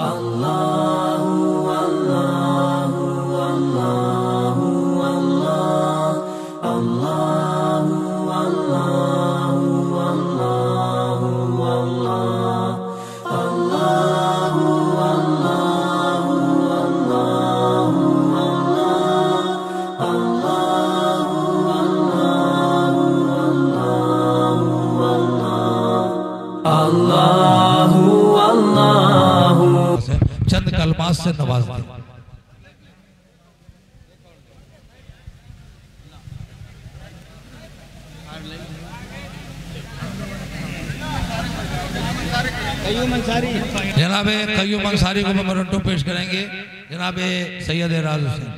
चंद कलमात से नवाज दे। जनाब कय्यूम अंसारी को मेमोरेंडम पेश करेंगे जनाब सैयद राज हुसैन।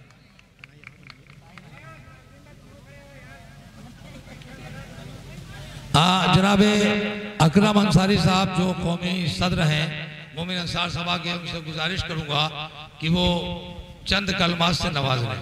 जनाब अकरम अंसारी साहब जो कौमी सदर हैं मोमिन अंसार सभा के, उनसे गुजारिश करूंगा कि वो चंद कलमात से नवाज लें।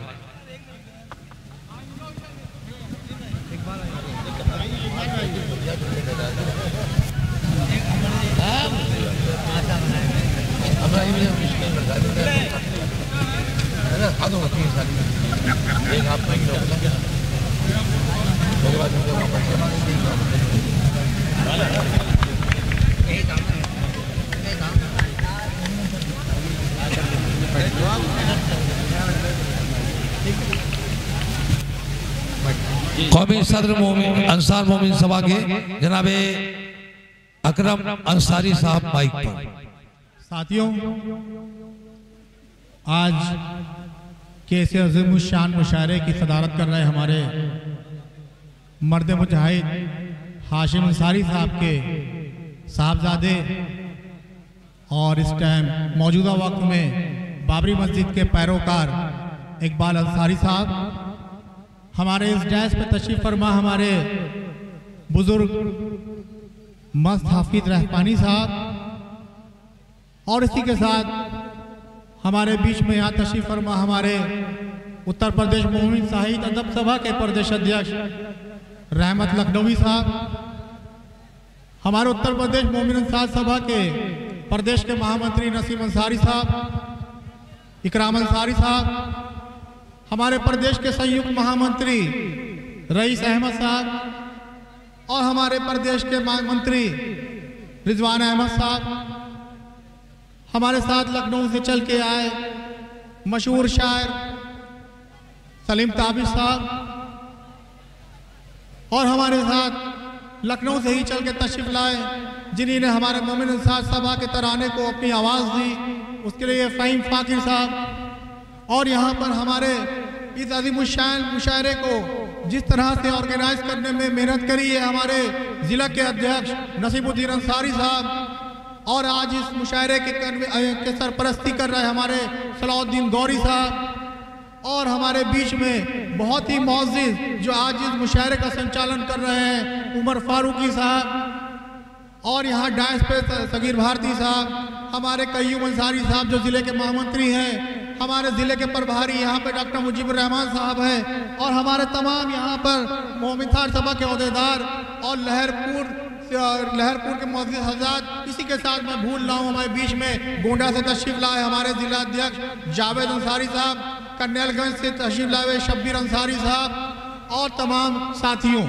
कौमी सदर मोमिन अंसार मोमिन सभा के जनाब अकरम अंसारी साहब माइक पर। साथियों, आज के ऐसे अज़ीम शान मुशायरे की सदारत कर रहे हमारे मर्द मुजाहिद हाशिम अंसारी साहब के साहबजादे और इस टाइम मौजूदा वक्त में बाबरी मस्जिद के पैरोकार इकबाल अंसारी साहब हमारे इस डैश पे तशरीफ फरमा हमारे बुजुर्ग मस्त हाफिज रहमानी साहब और इसी के साथ हमारे बीच में यहाँ तशरीफ फरमा हमारे उत्तर प्रदेश मोमिन साहित्य अदब सभा के प्रदेश अध्यक्ष रहमत लखनवी साहब, हमारे उत्तर प्रदेश मोमिन अंसार सभा के प्रदेश के महामंत्री नसीम अंसारी साहब, इकराम अंसारी साहब, हमारे प्रदेश के संयुक्त महामंत्री रईस अहमद साहब और हमारे प्रदेश के मंत्री रिजवान अहमद साहब, हमारे साथ लखनऊ से चल के आए मशहूर शायर सलीम ताबिश साहब और हमारे साथ लखनऊ से ही चल के तशरीफ लाए जिन्होंने हमारे मोमिन अंसार सभा के तराने को अपनी आवाज़ दी, उसके लिए फ़हीम फ़ाकिर साहब। और यहाँ पर हमारे इस अज़ीम शान मुशायरे को जिस तरह से ऑर्गेनाइज करने में मेहनत करी है हमारे ज़िला के अध्यक्ष नसीबुद्दीन अंसारी साहब और आज इस मुशायरे के सरपरस्ती कर रहे हमारे सलाउद्दीन गौरी साहब और हमारे बीच में बहुत ही मौज़िज़ जो आज इस मुशायरे का संचालन कर रहे हैं उमर फारूकी साहब और यहाँ डांस पे सगीर भारती साहब, हमारे कय्यूम अंसारी साहब जो ज़िले के महामंत्री हैं, हमारे ज़िले के प्रभारी यहाँ पे डॉक्टर मुजीबुर रहमान साहब हैं और हमारे तमाम यहाँ पर मोमिन अंसार सभा के अहदेदार और लहरपुर के मौजूद हज़रात। इसी के साथ मैं भूल रहा हूँ हमारे बीच में गोंडा से तशरीफ लाए हमारे ज़िला अध्यक्ष जावेद अंसारी साहब, कन्नैलगंज से तशरीफ लाए शब्बीर अंसारी साहब और तमाम साथियों।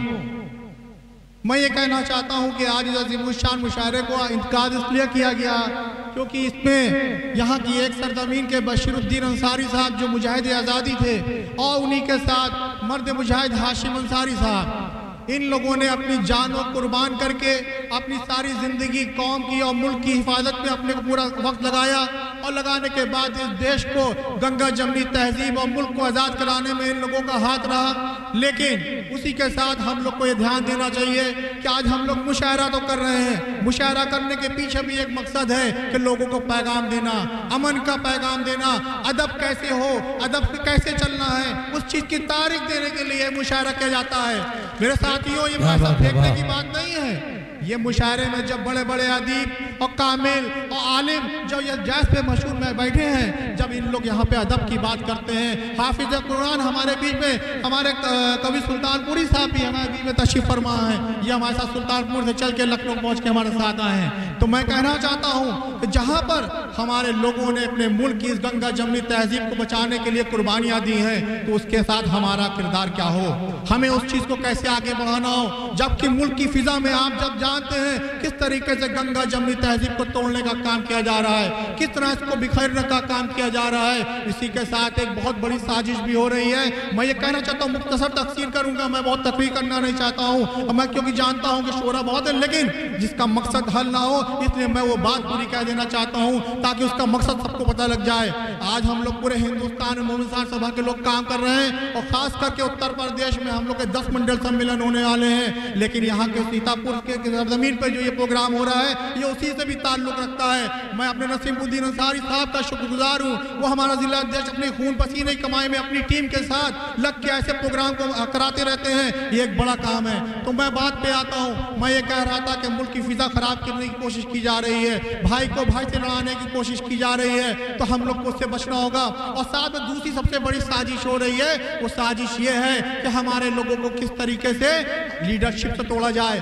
मैं ये कहना चाहता हूँ कि आज इस अज़ीम शान मुशायरे को इंतकाद इसलिए किया गया क्योंकि इसमें यहाँ की एक सरजमीन के बशीरुद्दीन अंसारी साहब जो मुजाहिद आज़ादी थे और उन्हीं के साथ मर्द मुजाहिद हाशिम अंसारी साहब, इन लोगों ने अपनी जान को कुर्बान करके अपनी सारी ज़िंदगी कौम की और मुल्क की हिफाजत में अपने को पूरा वक्त लगाया और लगाने के बाद इस देश को गंगा जमनी तहजीब और मुल्क को आज़ाद कराने में इन लोगों का हाथ रहा। लेकिन उसी के साथ हम लोग को ये ध्यान देना चाहिए कि आज हम लोग मुशायरा तो कर रहे हैं, मुशायरा करने के पीछे भी एक मकसद है कि लोगों को पैगाम देना, अमन का पैगाम देना, अदब कैसे हो, अदब से कैसे चलना है, उस चीज़ की तारीख देने के लिए मुशायरा किया जाता है। मेरे साथियों, ये पैसा फेंकने की बात नहीं है। ये मुशायरे में जब बड़े बड़े अदीब और कामिल और आलिम जो ये जैस पे मशहूर में बैठे हैं, जब इन लोग यहाँ पे अदब की बात करते हैं, हाफिज कुरान हमारे बीच में हमारे कवि सुल्तानपुरी साहब भी हमारे बीच में तशरीफ फरमा है, ये हमारे साथ सुल्तानपुर से चल के लखनऊ पहुँच के हमारे साथ आए हैं। तो मैं कहना चाहता हूँ कि जहाँ पर हमारे लोगों ने अपने मुल्क की इस गंगा जमनी तहजीब को बचाने के लिए कुर्बानियाँ दी हैं, तो उसके साथ हमारा किरदार क्या हो, हमें उस चीज़ को कैसे आगे बढ़ाना हो। जबकि मुल्क की फिजा में आप जब जानते हैं किस तरीके से गंगा जमनी तहजीब को तोड़ने का काम किया जा रहा है, किस तरह इसको बिखेरने का काम किया जा रहा है, इसी के साथ एक बहुत बड़ी साजिश भी हो रही है। मैं ये कहना चाहता हूँ, मुख्तसर तफसीर करूंगा, मैं बहुत तकरीर करना नहीं चाहता हूँ, मैं क्योंकि जानता हूँ कि शोरा बहुत है, लेकिन जिसका मकसद हल ना हो इसलिए मैं वो बात पूरी कह देना चाहता हूँ ताकि उसका मकसद सबको पता लग जाए। आज हम लोग पूरे हिंदुस्तान में मोमिन अंसार सभा के लोग काम कर रहे हैं और खास करके उत्तर प्रदेश में हम लोग के 10 मंडल सम्मेलन होने वाले हैं, लेकिन यहाँ के सीतापुर के जमीन पर जो ये प्रोग्राम हो रहा है ये उसी से भी ताल्लुक रखता है। मैं अपने नसीमुद्दीन अंसारी साहब का शुक्रगुजार हूँ, वो हमारा जिला अध्यक्ष अपने खून पसीने कमाई में अपनी टीम के साथ लग के ऐसे प्रोग्राम को कराते रहते हैं, ये एक बड़ा काम है। तो मैं बात पे आता हूँ, मैं ये कह रहा था कि मुल्क की फिजा खराब करने की कोशिश की जा रही है, भाई को भाई से लड़ाने की कोशिश की जा रही है, तो हम लोग को उससे बचना होगा। और साथ में दूसरी सबसे बड़ी साजिश हो रही है, वो साजिश ये है कि हमारे लोगों को किस तरीके से लीडरशिप से तोड़ा जाए,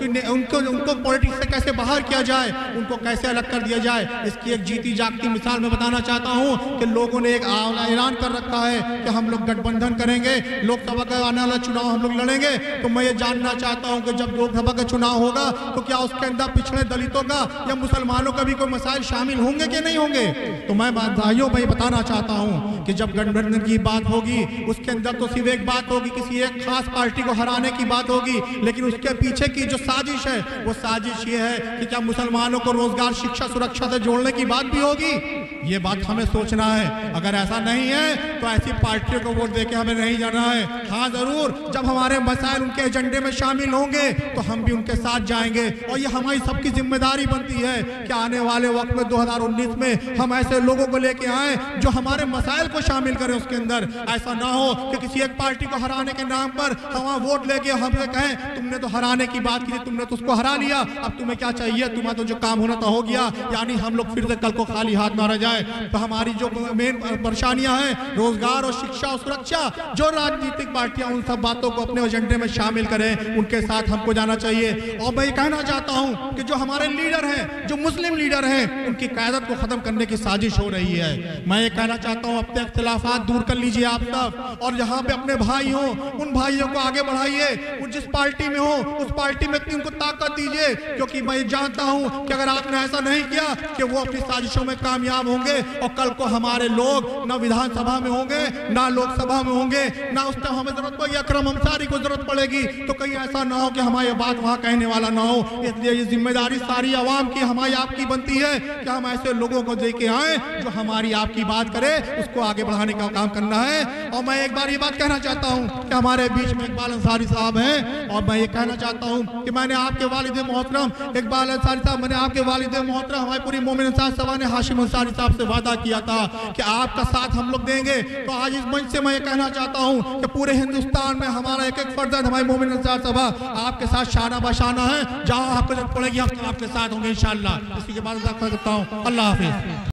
उनको पॉलिटिक्स से कैसे बाहर किया जाए, उनको कैसे अलग कर दिया जाए। इसकी एक जीती जागती मिसाल मैं बताना चाहता हूँ कि लोगों ने एक ऐलान कर रखा है कि हम लोग गठबंधन करेंगे, लोकसभा का आने वाला चुनाव हम लोग लड़ेंगे। तो मैं ये जानना चाहता हूँ कि जब लोकसभा का चुनाव होगा तो क्या उसके अंदर पिछड़े दलितों का या मुसलमानों का भी कोई मसाइल शामिल होंगे कि नहीं होंगे। तो मैं भाइयों मैं बताना चाहता हूँ कि जब गठबंधन की बात होगी उसके अंदर तो सिर्फ एक बात होगी, किसी एक खास पार्टी को हराने की बात होगी, लेकिन उसके पीछे की जो साजिश है वो साजिश ये है कि क्या मुसलमानों को रोजगार शिक्षा सुरक्षा से जोड़ने की बात भी होगी। ये बात हमें सोचना है, अगर ऐसा नहीं है तो ऐसी पार्टियों को वोट देके हमें नहीं जाना है। हाँ जरूर, जब हमारे मसाइल उनके एजेंडे में शामिल होंगे तो हम भी उनके साथ जाएंगे और ये हमारी सबकी जिम्मेदारी बनती है कि आने वाले वक्त में 2019 में हम ऐसे लोगों को लेके आए जो हमारे मसाइल को शामिल करें उसके अंदर। ऐसा ना हो कि किसी एक पार्टी को हराने के नाम पर हम वोट लेके हमसे कहें तुमने तो हराने की बात की, तुमने तो उसको हरा लिया, अब तुम्हें क्या चाहिए, तुम्हें तो जो काम होना तो हो गया, यानी हम लोग फिर से कल को खाली हाथ ना रह जाए। तो हमारी जो मेन परेशानियां हैं रोजगार और शिक्षा और सुरक्षा, जो राजनीतिक पार्टियां उन सब बातों को अपने एजेंडे में शामिल करें, उनके साथ हमको जाना चाहिए। और मैं ये कहना चाहता हूं कि जो हमारे लीडर हैं, जो मुस्लिम लीडर हैं, उनकी क़यादत को खत्म करने की साजिश हो रही है। मैं ये कहना चाहता हूं अपने इख्तिलाफात दूर कर लीजिए आप सब, और जहां पे अपने भाई हो उन भाइयों को आगे बढ़ाइए, वो जिस पार्टी में हो उस पार्टी में इतनी उनको ताकत दीजिए, क्योंकि मैं जानता हूं कि अगर आपने ऐसा नहीं किया कि वो अपनी साजिशों में कामयाब होंगे और कल को हमारे लोग ना विधानसभा में होंगे ना लोकसभा में होंगे, ना उस टाइम हमें जरूरत पड़ेगी, अकरम अंसारी को जरूरत पड़ेगी, तो कहीं ऐसा ना हो कि हमारी बात वहां कहने वाला ना हो। इसलिए ये जिम्मेदारी सारी आवाम की हमारी आपकी बनती है कि हम ऐसे लोगों को देके आए जो हमारी आपकी बात करे, उसको आगे बढ़ाने का काम करना है। और मैं एक बार ये बात कहना चाहता हूँ कि हमारे बीच में इकबाल अंसारी साहब हैं, और मैं ये कहना चाहता हूँ कि मैंने आपके वालिद मोहतरम इकबाल अंसारी साहब, मैंने आपके वालिद मोहतरम हमारी पूरी मोमिन अंसार सभा ने हाशिम अंसारी साहब से वादा किया था कि आपका साथ हम लोग देंगे। तो आज इस मंच से मैं ये कहना चाहता हूँ कि पूरे हिंदुस्तान में हमारा एक एक फर्द हमारी मोमिन अंसार सभा आपके साथ शाना बशाना है, जहाँ आपको जरूरत पड़ेगी हम आपके साथ होंगे इंशाअल्लाह। इसी के बाद करता हूँ, अल्लाह हाफिज।